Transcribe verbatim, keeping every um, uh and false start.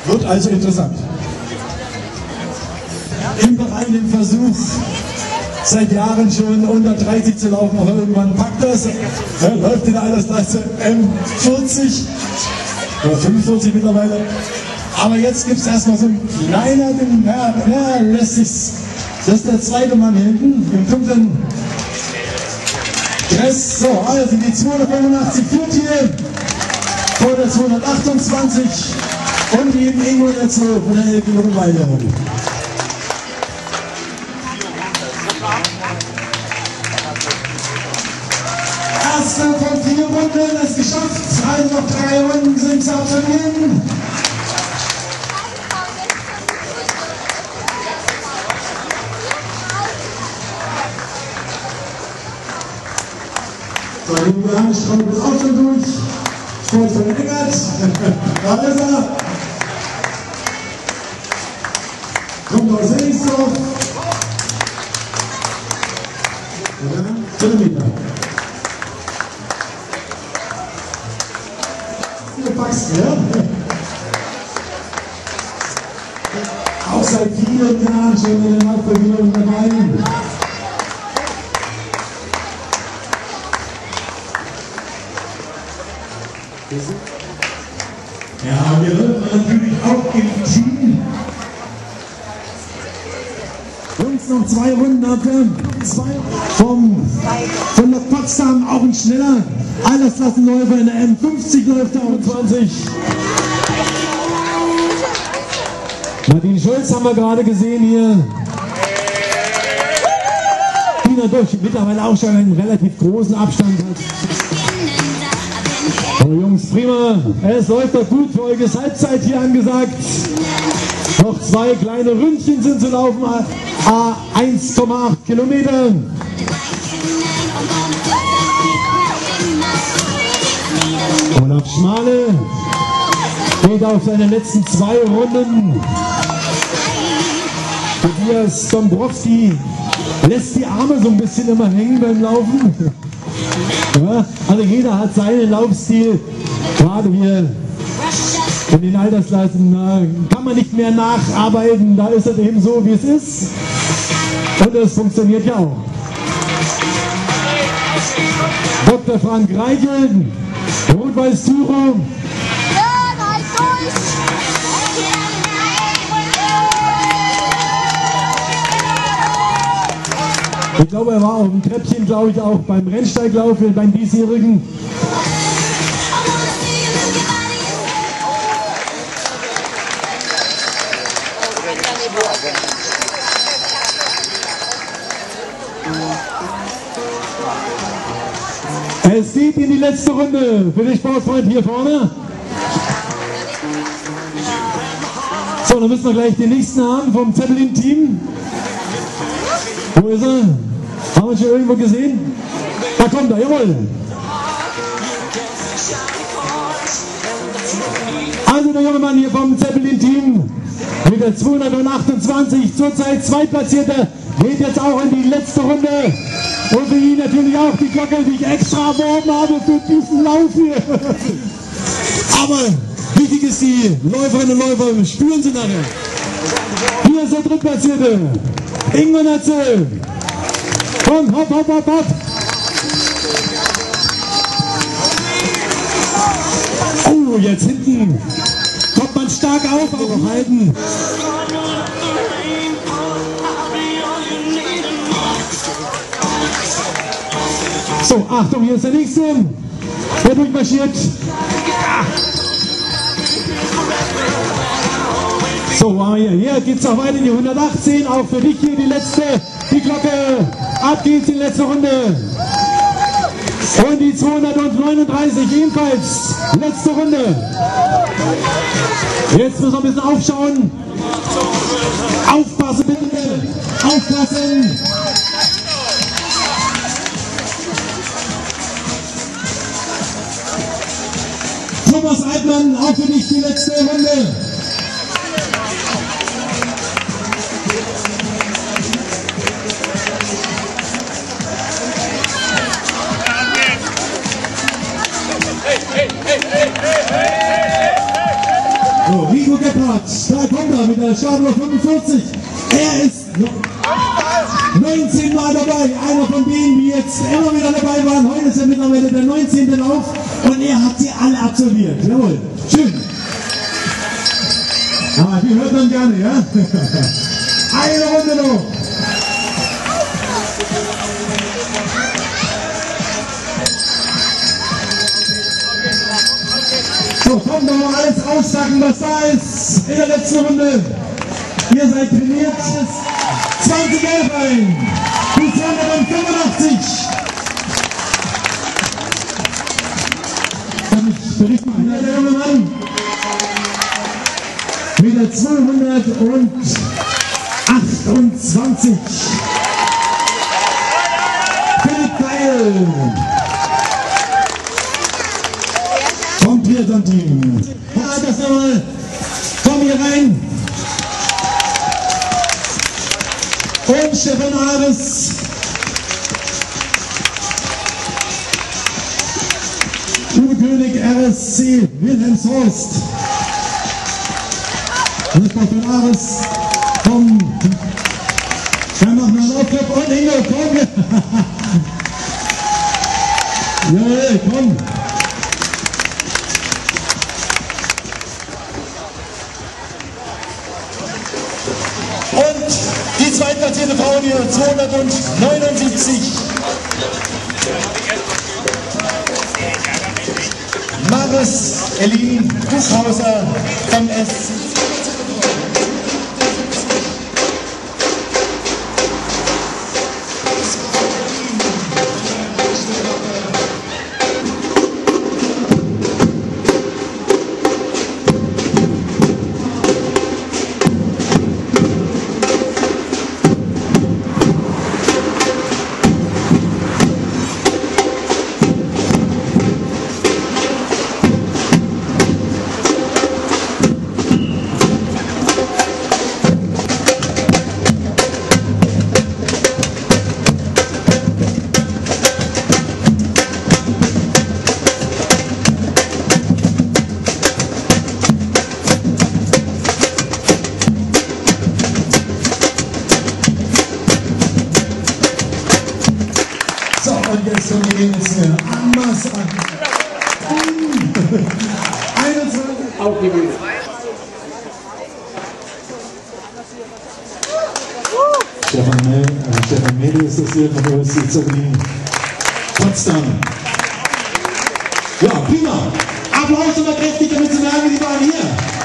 Wird also interessant. Im Bereich den Versuch, seit Jahren schon unter dreißig zu laufen, aber irgendwann packt das. Ja, läuft in der Altersklasse M vierzig oder fünfundvierzig mittlerweile. Aber jetzt gibt es erstmal so einen kleiner, den ja, ja, lässt sich's. Das ist der zweite Mann hinten, im dunklen Dress. So, also die zweihundertfünfundachtzig führt hier vor der zweihundertachtundzwanzig und die Ingo dazu von der Elke Jungweile. Erste von vier Runden ist geschafft, also noch drei Runden sind zu absolvieren. So, den Johannes ist auch schon durch. Sport von Eckert. Da ist er. Kommt aus Henningsdorf. Kilometer. Du packst, ja? Auch seit vielen Jahren schon in der Hauptbewegung dabei. Ja, wir hören natürlich auch im Team. Jungs, noch zwei Runden ab. Zwei vom, von der Potsdam, auch ein schneller Altersklassenläufer in der M fünfzig läuft der einundzwanzig. Martin Schulz haben wir gerade gesehen hier. Die natürlich mittlerweile auch schon einen relativ großen Abstand hat. So Jungs, prima. Es läuft doch gut. Für euch ist Halbzeit hier angesagt. Noch zwei kleine Ründchen sind zu laufen. eins Komma acht Kilometer. Olaf Schmale geht auf seine letzten zwei Runden. Tobias Dombrowski lässt die Arme so ein bisschen immer hängen beim Laufen. Ja, also jeder hat seinen Laufstil. Gerade hier in den Altersklassen äh, kann man nicht mehr nacharbeiten. Da ist es eben so, wie es ist. Und es funktioniert ja auch. Doktor Frank Reichel, Rot-Weiß Thüringen. Ich glaube, er war auf dem Treppchen, glaube ich, auch beim Rennsteiglauf, beim diesjährigen. Es geht in die letzte Runde für den Sportfreund hier vorne. So, dann müssen wir gleich den nächsten haben vom Zeppelin-Team. Wo ist er? Haben wir schon irgendwo gesehen? Da kommt er, jawohl. Also der junge Mann hier vom Zeppelin-Team mit der zweihundertachtundzwanzig, zurzeit Zweitplatzierter, geht jetzt auch in die letzte Runde. Und für ihn natürlich auch die Glocke, die ich extra erworben habe für diesen Lauf hier. Aber wichtig ist, die Läuferinnen und Läufer spüren sie nachher. Hier ist der Drittplatzierte. Ingo Natze. Komm, hopp, hopp, hopp, hopp. Oh, jetzt hinten kommt man stark auf, aber halten. So, Achtung, hier ist der nächste. Der durchmarschiert. So, hier, hier geht es auch weiter in die hundertachtzehn. Auch für dich hier die letzte. Die Glocke. Ab geht's in die letzte Runde. Und die zweihundertneununddreißig ebenfalls. Letzte Runde. Jetzt müssen wir ein bisschen aufschauen. Aufpassen bitte. Aufpassen. Thomas Altmann, auch für dich die letzte Runde. Oh, Rico Gebhardt, da kommt er mit der Startnummer fünfundvierzig. Er ist neunzehn Mal dabei. Einer von denen, die jetzt immer wieder dabei waren. Heute ist er mittlerweile der neunzehnte Lauf und er hat sie alle absolviert. Jawohl, schön. Ah, die hört man gerne, ja? Eine Runde noch. So, kommt doch mal alles aussagen, was da ist in der letzten Runde. Ihr seid trainiert. zwanzig Elf ein. Bis hundertfünfundachtzig. Kann ich berichten, der junge Mann mit der zweihundertachtundzwanzig. Philipp Keil. Vom Triathlon-Team. Ja, das nochmal. Komm hier rein. Und Stefan Ares. Uwe König, R S C, Wilhelmshorst. Und Stefan Ares vom. Dann machen wir einen Aufklapp und Ingo, komm. Jawohl, komm. Und die zweitplatzierte Frau hier, zweihundertneunundsiebzig. Maris Elin Buchhauser vom S. Und jetzt kommen die Ergebnisse. Anmaß an. einundzwanzig. Auf die Bühne. Stefan Mädel, also Stefan Mädel ist das hier von der O S C Zeppelin Potsdam. Ja, prima. Applaus nochmal kräftig, damit Sie merken, die waren hier.